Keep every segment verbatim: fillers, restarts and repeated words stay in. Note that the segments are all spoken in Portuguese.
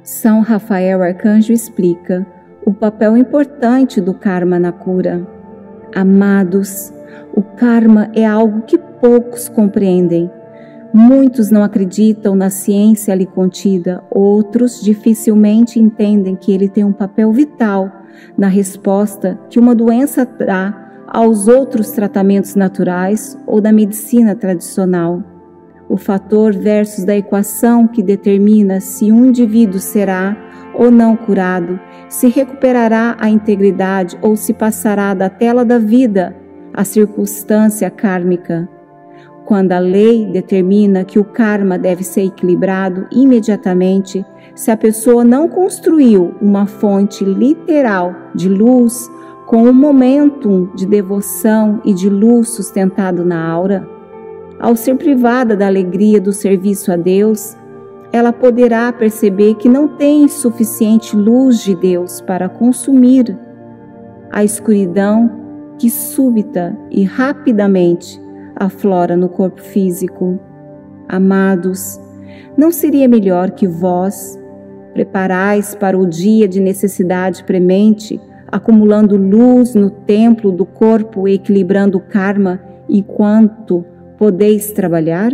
São Rafael Arcanjo explica o papel importante do karma na cura. Amados, o karma é algo que poucos compreendem. Muitos não acreditam na ciência ali contida, outros dificilmente entendem que ele tem um papel vital na resposta que uma doença dá aos outros tratamentos naturais ou da medicina tradicional. O fator versus da equação que determina se um indivíduo será ou não curado, se recuperará a integridade ou se passará da tela da vida a circunstância kármica. Quando a lei determina que o karma deve ser equilibrado imediatamente, se a pessoa não construiu uma fonte literal de luz com um momentum de devoção e de luz sustentado na aura, ao ser privada da alegria do serviço a Deus, ela poderá perceber que não tem suficiente luz de Deus para consumir a escuridão que súbita e rapidamente aflora no corpo físico. Amados, não seria melhor que vós preparais para o dia de necessidade premente, acumulando luz no templo do corpo e equilibrando o karma enquanto podeis trabalhar?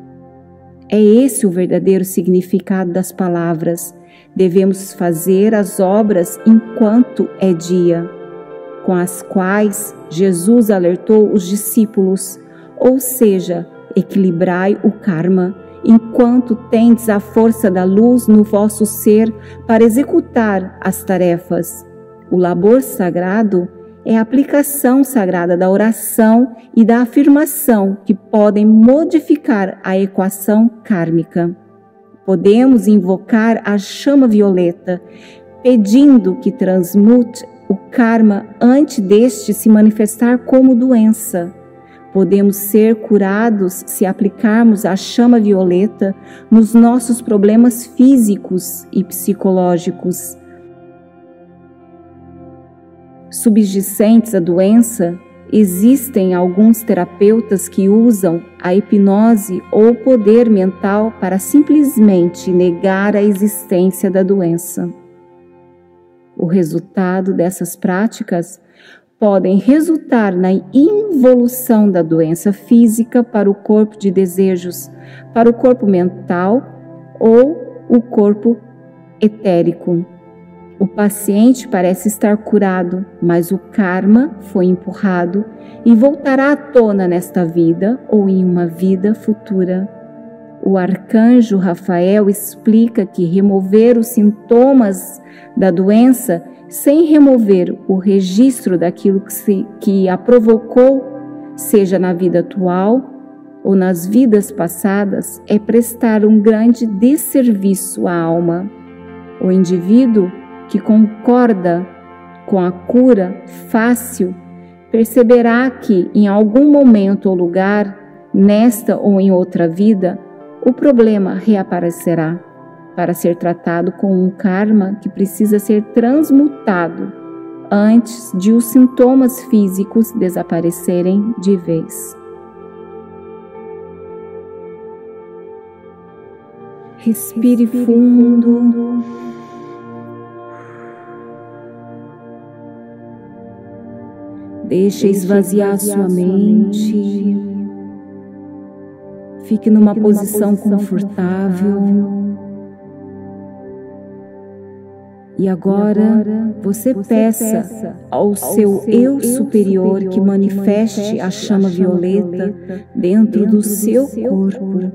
É esse o verdadeiro significado das palavras. Devemos fazer as obras enquanto é dia, com as quais Jesus alertou os discípulos, ou seja, equilibrai o karma, enquanto tendes a força da luz no vosso ser para executar as tarefas. O labor sagrado é a aplicação sagrada da oração e da afirmação que podem modificar a equação kármica. Podemos invocar a chama violeta, pedindo que transmute o karma antes deste se manifestar como doença. Podemos ser curados se aplicarmos a chama violeta nos nossos problemas físicos e psicológicos. Subjacentes à doença, existem alguns terapeutas que usam a hipnose ou o poder mental para simplesmente negar a existência da doença. O resultado dessas práticas podem resultar na involução da doença física para o corpo de desejos, para o corpo mental ou o corpo etérico. O paciente parece estar curado, mas o karma foi empurrado e voltará à tona nesta vida ou em uma vida futura. O arcanjo Rafael explica que remover os sintomas da doença sem remover o registro daquilo que, se, que a provocou, seja na vida atual ou nas vidas passadas, é prestar um grande desserviço à alma. O indivíduo que concorda com a cura fácil perceberá que, em algum momento ou lugar, nesta ou em outra vida, o problema reaparecerá para ser tratado com um karma que precisa ser transmutado antes de os sintomas físicos desaparecerem de vez. Respire fundo. Deixe esvaziar sua mente. Fique numa posição confortável. E agora você peça ao seu eu superior que manifeste a chama violeta dentro do seu corpo.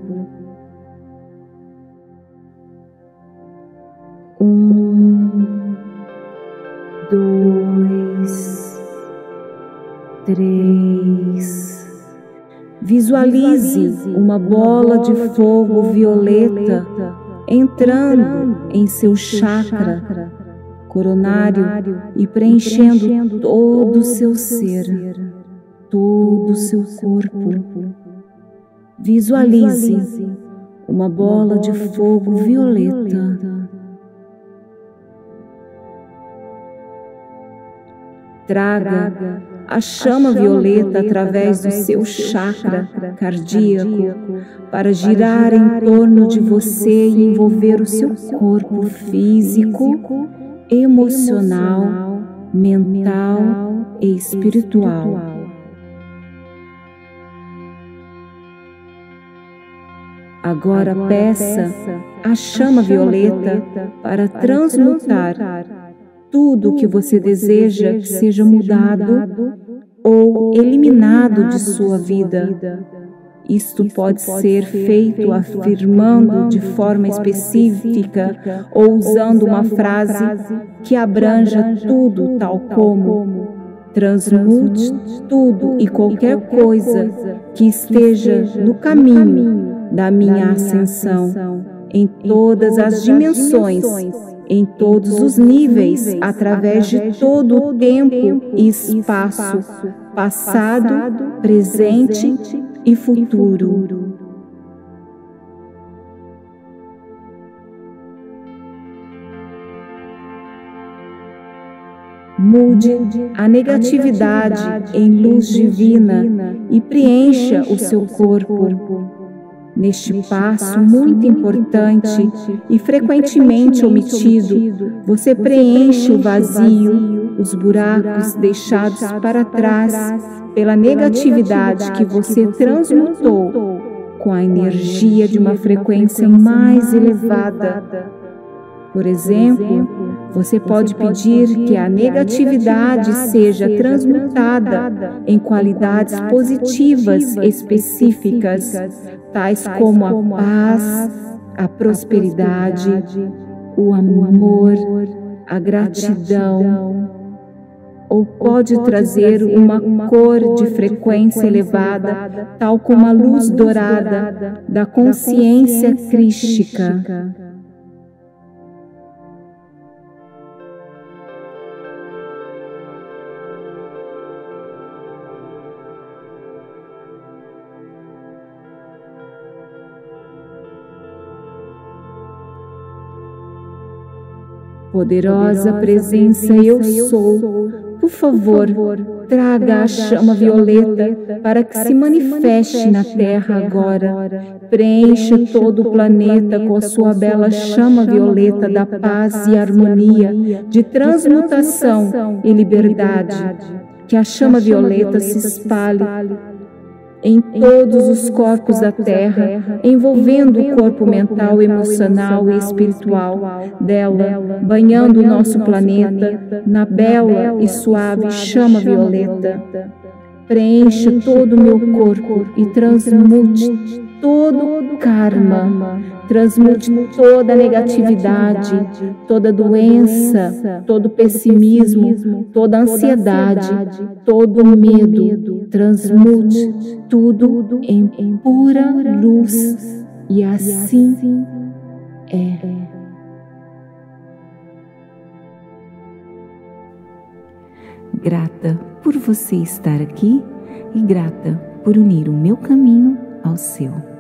Um, dois, três. Visualize uma bola de fogo violeta entrando em seu chakra coronário e preenchendo todo o seu ser, todo o seu corpo. Visualize uma bola de fogo violeta traga a chama violeta através do seu chakra cardíaco para girar em torno de você e envolver o seu corpo físico, emocional, mental e espiritual. Agora peça a chama violeta para transmutar tudo o que você deseja que seja mudado ou eliminado de sua vida. Isto pode ser feito afirmando de forma específica ou usando uma frase que abranja tudo, tal como: transmute tudo e qualquer coisa que esteja no caminho da minha ascensão, em todas as dimensões, em todos os níveis, através de todo o tempo e espaço, passado, presente e futuro. Mude a negatividade em luz divina e preencha o seu corpo. Neste passo muito importante e frequentemente omitido, você preenche o vazio, os buracos deixados para trás pela negatividade que você transmutou com a energia de uma frequência mais elevada. Por exemplo, você pode pedir que a negatividade seja transmutada em qualidades positivas específicas, tais como a paz, a prosperidade, o amor, a gratidão. Ou pode trazer uma cor de frequência elevada, tal como a luz dourada da consciência crística. Poderosa presença eu sou, por favor, traga a chama violeta para que se manifeste na Terra agora. Preencha todo o planeta com a sua bela chama violeta da paz e harmonia, de transmutação e liberdade. Que a chama violeta se espalhe em todos os corpos da Terra, envolvendo o corpo mental, emocional e espiritual dela, banhando o nosso planeta na bela e suave chama violeta. Preencha todo o meu corpo e transmute todo o karma, transmute toda a negatividade, toda doença, todo pessimismo, toda ansiedade, todo medo. Transmute tudo em pura luz, e assim é. Grata por você estar aqui e grata por unir o meu caminho ao seu.